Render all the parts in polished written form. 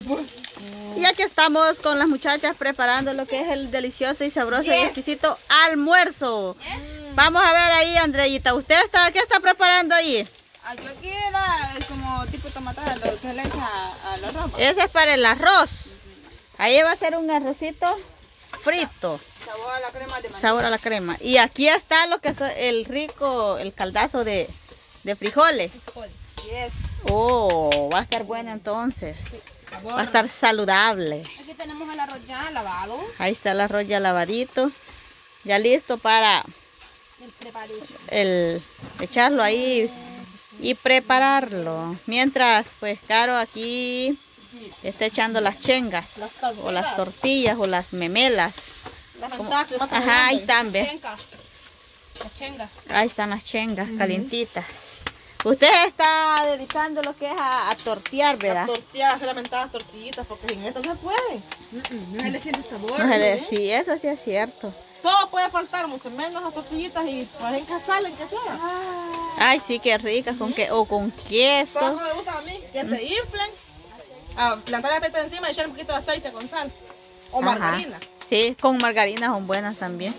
Y aquí estamos con las muchachas preparando lo que es el delicioso y sabroso y exquisito almuerzo. Vamos a ver ahí, Andreita. ¿Usted qué está preparando ahí? Yo aquí era como tipo tomatada, lo que le echa al arroz. Ese es para el arroz. Ahí va a ser un arrocito frito. Sabor a la crema de maní. Sabor a la crema. Y aquí está lo que es el rico, el caldazo de frijoles. Yes. Oh, va a estar bueno entonces. Va a estar saludable. Aquí tenemos el arroz ya lavado. Ahí está el arroz ya lavadito. Ya listo para echarlo ahí y prepararlo. Mientras, pues, Caro aquí está echando las chengas. O las tortillas o las memelas. Ajá, ahí están, ve. Ahí están las chengas calientitas. Usted está dedicando lo que es a tortear, ¿verdad? A tortear, a hacer lamentadas tortillitas, porque sin esto no se puede. No le siente sabor. Sí, eso sí es cierto. Todo puede faltar, mucho menos las tortillitas y pues en que salen, que sea. Ay, sí, qué ricas, con queso. Todo me gusta a mí, que se inflen, a plantar el aceite encima y echar un poquito de aceite con sal. O margarina. Sí, con margarina son buenas también.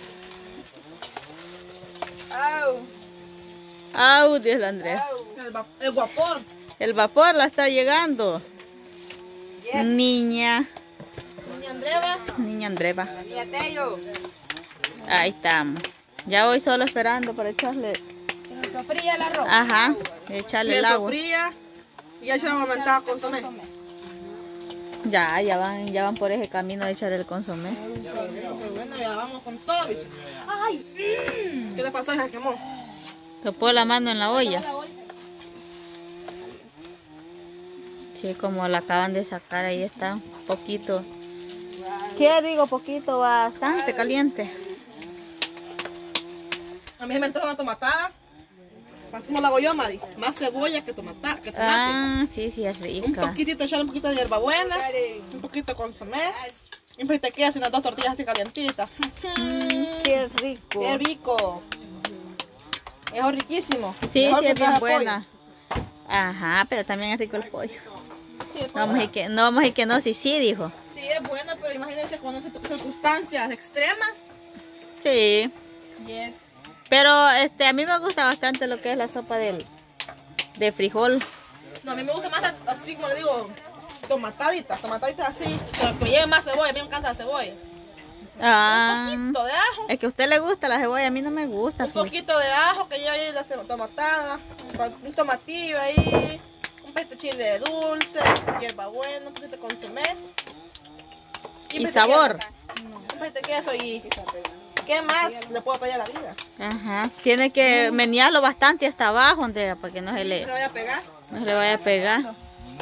Au, dice Andrés. El vapor. El vapor la está llegando. Yes. Niña Andreva. Niña Andreva. Niña Tello. Ahí estamos. Ya voy solo esperando para echarle. Que nos sofría el arroz. Ajá, echarle el agua. Fría y ya echar la aumentada consomé. Ya van por ese camino de echar el consomé. Pues bueno, ya vamos con todo, bicho. Ay, ¿qué le pasó? Se quemó. Topó la mano en la olla. Sí, como la acaban de sacar, ahí está un poquito. ¿Qué digo? Poquito, bastante caliente. A mí se me antoja una tomatada. Más como la hago yo, Mari. Más cebolla que tomate. Ah, sí, es rica. Un poquitito, echarle un poquito de hierbabuena. Un poquito de consomé. Y pues te quedas unas 2 tortillas así calientitas. Qué rico. Qué rico. Es riquísimo. Sí, Mejor sí, que es bien traje buena. Ajá, pero también es rico el pollo. Sí, No vamos a decir que no, sí, dijo. sí, es buena, pero imagínense cuando se tocan circunstancias extremas. Sí. Yes. Pero a mí me gusta bastante lo que es la sopa de frijol. No, a mí me gusta más así como le digo, tomataditas así, pero que lleven más cebolla, a mí me encanta la cebolla. Ah, Un poquito de ajo. es que a usted le gusta la cebolla, a mí no me gusta. Un poquito de ajo que lleva ahí la tomatada, un tomatillo ahí, un poquito de chile dulce, hierbabuena, un poquito de consomé. Y sabor. Un poquito de queso y ¿qué más le puedo pedir a la vida? Ajá, tiene que menearlo bastante hasta abajo, Andrea, para que no se ¿No le vaya a pegar? vaya a pegar.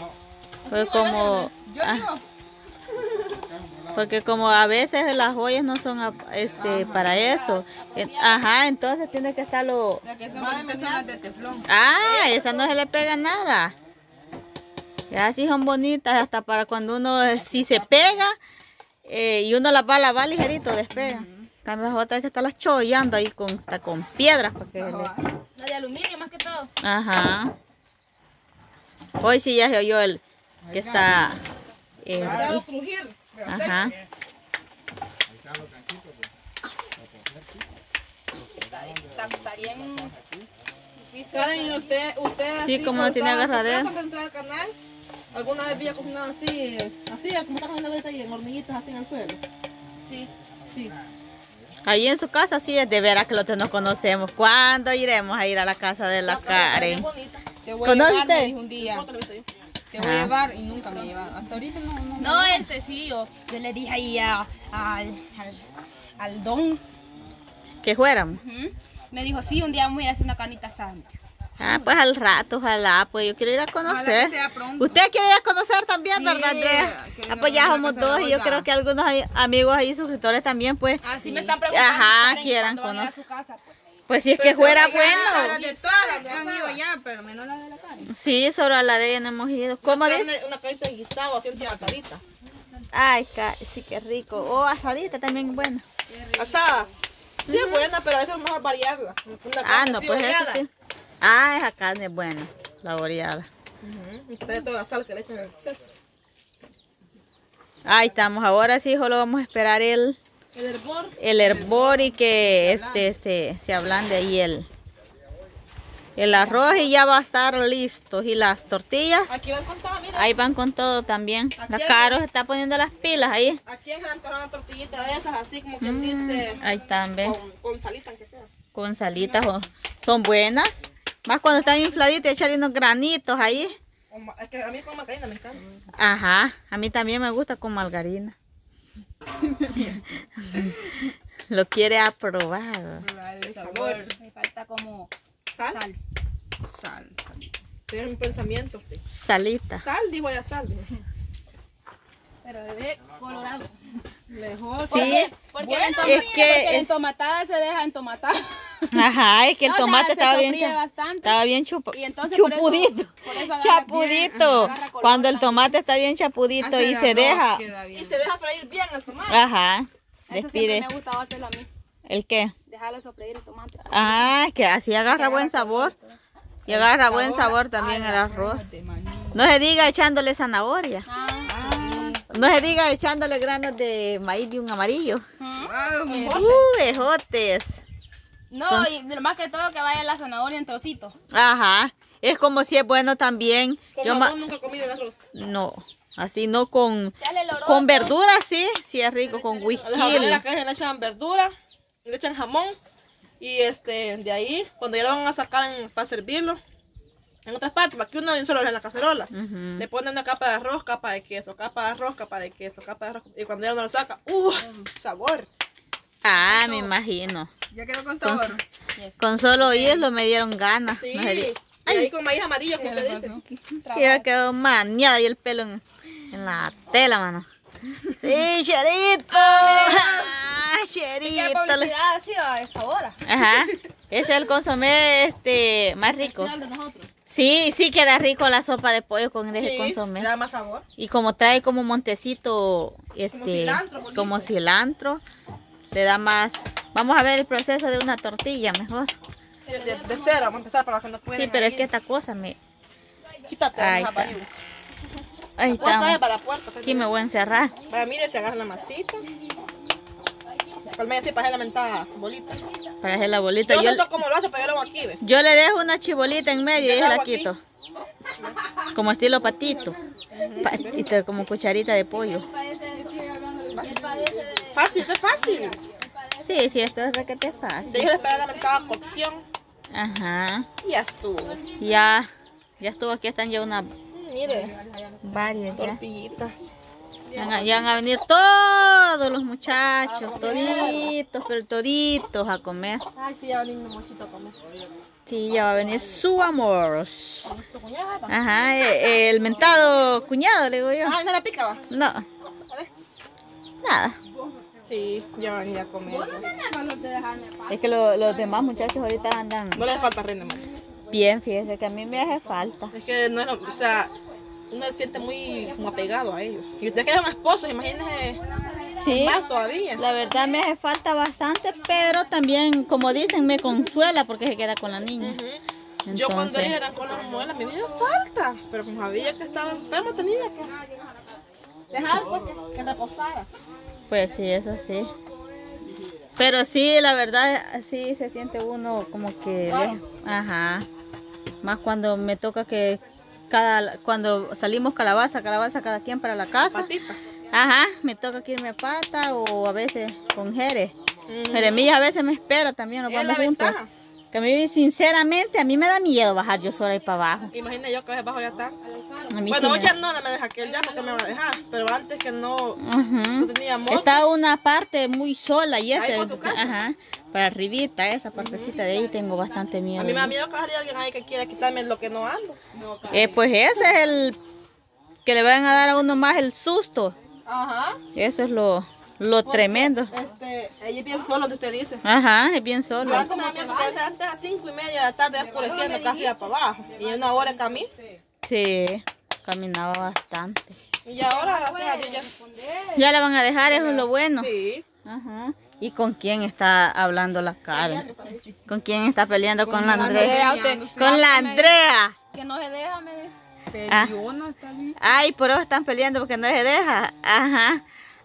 Porque como a veces las ollas no son para eso. Ajá, entonces tiene que estarlo. La que son las de teflón. Ah, esa no se le pega nada. Ya sí son bonitas, hasta para cuando uno, si se pega y uno las va a lavar ligerito, despega. Cambio otras que estarlas chollando ahí con piedras. La de aluminio más que todo. Ajá. Hoy sí ya se oyó el que está. Para crujir. Ajá. Está bien difícil. Karen, usted Sí, así, como no tiene agarradera. Antes de entrar al canal, ¿alguna vez había cocinado así, como está cocinando ahorita y en hormiguitas así en el suelo? Sí. Sí. Ahí en su casa sí es de veras que los dos nos conocemos. ¿Cuándo iremos a ir a la casa de la Karen? Te voy a llevar, ¿Conoce me dijo un día. Te voy a Ah. llevar y nunca me llevan. Hasta ahorita no. No, sí, yo le dije ahí al don. Que fuéramos. Me dijo, sí, un día vamos a ir a hacer una carnita asada. Ah, pues al rato, ojalá, pues yo quiero ir a Ojalá conocer. que sea pronto. ¿Usted quiere ir a conocer también, Sí, verdad, Andrea? quiero Ah, ir pues a ya la somos casa de dos y yo Olga. creo que algunos amigos ahí, suscriptores también, pues. Así me están preguntando. Ajá, Karen, quieran ¿cuándo van a ir a conocer. su casa? Pues si es que fuera bueno. De todas han ido ya, pero menos la de la Karen. Sí, solo a la de ella no hemos ido. ¿Cómo dice? Una carita de guisado, así en tomatadita. Ay, sí, qué rico. Oh, asadita también buena. Asada. Sí es buena, pero a veces es mejor variarla. Una Ah, carne no, así pues eso oreada. sí. Ah, esa carne es buena, la oreada. Y trae toda la sal que le echan en el exceso. Ahí estamos. Ahora sí solo vamos a esperar el hervor y que se ablande ahí el arroz y ya va a estar listo. Y las tortillas, Aquí van con todo, mira. ahí van con todo también. Aquí La hay- Caro se está poniendo las pilas ahí. Aquí en Antonio una tortillita de esas, así como quien dice, Ahí también. con salita aunque sea. Con salitas. Son buenas. Más cuando están infladitas, echarle unos granitos ahí. Es que a mí con margarina me encanta. Ajá. A mí también me gusta con margarina. Lo quiere aprobar. El sabor. Me falta como ¿Sal? sal. Tienes un pensamiento. Salita. Sal, dijo ya sal. Dijo. Pero bebé colorado. Mejor. Sí. Porque Bueno, porque la entomatada se deja entomatar. Ajá, es que el No, o sea, tomate se estaba bien, sofríe bastante. estaba bien Y entonces por eso- chapudito. por eso agarra Chapudito. bien, agarra color Cuando el también. tomate está bien chapudito y se deja. Y se deja freír bien el tomate. Ajá. Eso Despide. siempre me ha gustado hacerlo a mí. ¿El qué? Dejarlo sofreír el tomate. Ah, que así agarra buen sabor. Y agarra buen sabor también el arroz. No se diga echándole zanahoria. No se diga echándole granos de maíz de un amarillo. Ejotes. No, y lo más que todo que vaya la zanahoria en trocitos. Ajá. Es como si es bueno también. Con Yo jamón nunca he comido el arroz. no, así no con Echale el oroto. con verduras sí, sí es rico con whisky. A las jamoneras que le echan verdura, le echan jamón. Y de ahí, cuando ya lo van a sacar para servirlo, en otras partes, para que uno solo en la cacerola, Ujú. le ponen una capa de arroz, capa de queso, capa de arroz, capa de queso, capa de arroz. Y cuando ya uno lo saca, sabor. Ah, me imagino. Ya quedó con sabor. Con solo oírlo me dieron ganas. Sí. No sé, Y ahí con maíz amarillo, como usted dice. que ya quedó maniada y el pelo en la tela, mano. Sí, Cherito. Ah, ¿Qué Cherito. publicidad ha sido de favor? Ajá. Ese es el consomé más rico. Especial de nosotros. Sí, sí queda rico la sopa de pollo con ese Sí, consomé. le da más sabor. Y como trae como montecito, cilantro, bonito. como cilantro, le da más. Vamos a ver el proceso de una tortilla mejor. De cero, vamos a empezar para los que no pueden. Sí, pero es ahí. que esta cosa me... Quítate, Ahí ajá, está. para Ahí la puerta es estamos. para la puerta. Aquí me voy a encerrar. Para mire, se agarra la masita. Se palmea así para hacer la mentada bolita. Para hacer la bolita. Yo Yo, no sé cómo lo hace, pero yo lo hago aquí, ¿ves? yo le dejo una chibolita en medio y Yo ella lo la hago aquí. quito. Como estilo patito, como cucharita de pollo. Fácil, esto es fácil. Sí, sí, esto es requete fácil. Dejo de esperar la mentada cocción Ajá. y ya estuvo. Ya estuvo, aquí están ya unas Mire, varias ya. tortillitas. Ya van a venir todos los muchachos, toditos, pero toditos a comer. Ay, sí, ya va a venir mi mochito a comer. Sí, ya va a venir su amor. Tu cuñada. Ajá, el mentado cuñado, le digo yo. Ay, no la pica, va. No, A ver. nada. Sí, ya va a venir a comer. Es que los demás muchachos ahorita andan No le hace falta reina, madre. bien, fíjese que a mí me hace falta. Es que no es, o sea, uno se siente muy como apegado a ellos. Y ustedes que son esposos, imagínense Sí, más todavía. la verdad me hace falta bastante, pero también, como dicen, me consuela porque se queda con la niña. Ujú. Yo cuando Entonces, ellos eran con la muela, a mí me hacía falta. Pero como sabía que estaba enfermo, tenía que dejar pues, que reposara. pues sí, eso sí. Pero sí, la verdad, sí se siente uno como que... Ajá. Más cuando me toca que cuando salimos calabaza cada quien para la casa. Patita. Ajá, me toca que irme a pata o a veces con Jerez. Ujú. Jeremías a veces me espera también, nos Es la vamos juntos. ventaja. Que a mí, sinceramente, a mí me da miedo bajar yo sola y para abajo. Imagina yo que abajo ya está. A mí Bueno, sí hoy me ya da- no me deja aquel ya porque me va a dejar. Pero antes que no Ujú. tenía moto. Está una parte muy sola y Ahí esa, por su casa. ajá, para arribita, esa partecita de ahí tengo bastante miedo. A mí me da miedo que haya alguien ahí que quiera quitarme lo que no ando. Pues ese es el que le van a dar a uno más el susto. Ajá. Eso es lo tremendo. Ella es bien solo donde usted dice. Ajá, es bien Yo solo. antes me da miedo porque a veces antes a las 5:30 de la tarde oscureciendo casi ya para abajo. Y una hora en camino. Sí, caminaba bastante. Y ahora, gracias a Dios, ya. Ya la van a dejar, eso es lo bueno. Sí. Ajá. ¿Y con quién está hablando la cara? ¿Con quién está peleando? Con la Andrea, Andrea. usted. Con la Andrea. Que no se deja, me dice. Peleó, no está bien. Ay, por eso están peleando porque no se deja. Ajá.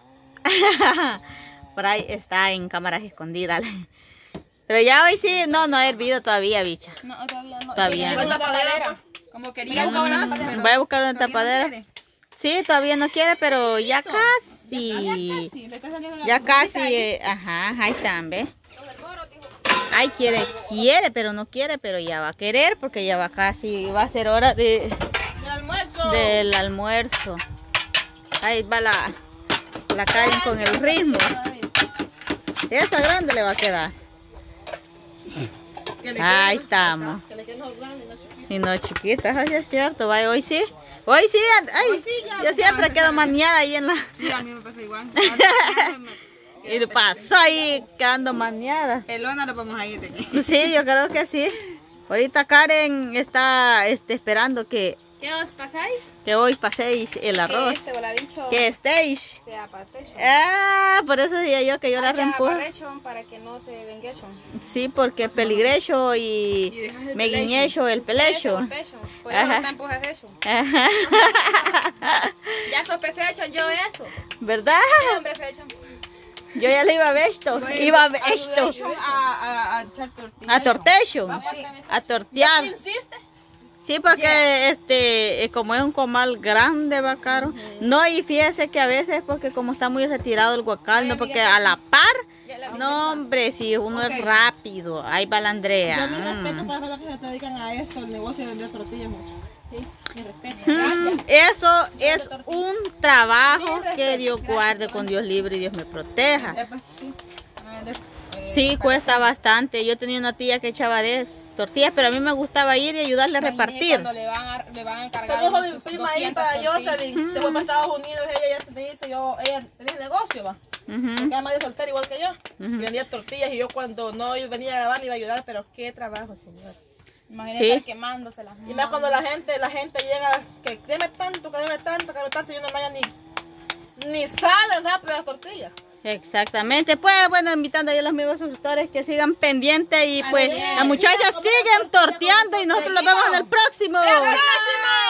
Por ahí está en cámaras escondidas. Pero ya hoy sí, no ha hervido todavía, bicha. No, todavía no. Todavía Quería no. una tapadera. Como quería Mm, una tapadera. voy a buscar una Todavía no tapadera. quiere. Sí, todavía no quiere, pero ya casi. Casi, le está saliendo la Ya puntita casi, ahí. ajá, ahí están, ¿ves? Ay, quiere, pero no quiere, pero ya va a querer porque ya va casi, va a ser hora ¡Del almuerzo! del almuerzo. Ahí va la Karen con el ritmo. Esa grande le va a quedar. Que le Ahí quede- estamos. Que le quede no grande, no chiquito. Y no chiquitas, así es cierto. Vaya, hoy sí, ay, yo siempre quedo maniada ahí en la... Sí, a mí me pasa igual. Y pasó ahí quedando maniada. Pelona lo vamos a ir de aquí. Sí, yo creo que sí. Ahorita Karen está esperando que ¿Qué os pasáis? hoy paséis el arroz. Este lo ha dicho. Que estéis. Sea patecho. Por eso decía yo que yo la reempujo. Para que no se vengue. Sí, porque peligrecho y dejas el me guiñecho el pelecho. Por eso Ajá. no te empujas eso. Ajá. Ya sopesé hecho yo eso. ¿Verdad? ¿Qué hombre se ha hecho? Yo ya le iba a ver esto. Iba a ver esto. A echar tortillas. A tortecho. A tortear. ¿Insiste? Sí, porque como es un comal grande, va caro. No, y fíjese que a veces porque como está muy retirado el guacal, no, porque a la par, no hombre, si uno es rápido, ahí va la Andrea. Yo mi respeto para los que se dedican a esto, el negocio de vender tortillas mucho. Sí, mi respeto. Eso es un trabajo que Dios guarde, con Dios libre y Dios me proteja. Después, sí. Sí, cuesta bastante. Yo tenía una tía que echaba tortillas, pero a mí me gustaba ir y ayudarle a repartir. Cuando le van a encargar Saludos a mi sus prima ahí 200 para tortillas. Jocelyn. Se fue para Estados Unidos, ella ya te dice, ella tenía negocio, va. Ujú, Porque era madre soltera igual que yo. ujú. Y vendía tortillas y yo cuando no venía a grabar le iba a ayudar, pero qué trabajo, señor. Imagínate Sí. estar quemándose las Y más cuando la gente llega, que deme tanto, y uno no haya ni salen rápido las tortillas. Exactamente, pues bueno, invitando a los amigos suscriptores que sigan pendientes y pues Así es. las muchachas siguen torteando y nosotros los vemos en el próximo.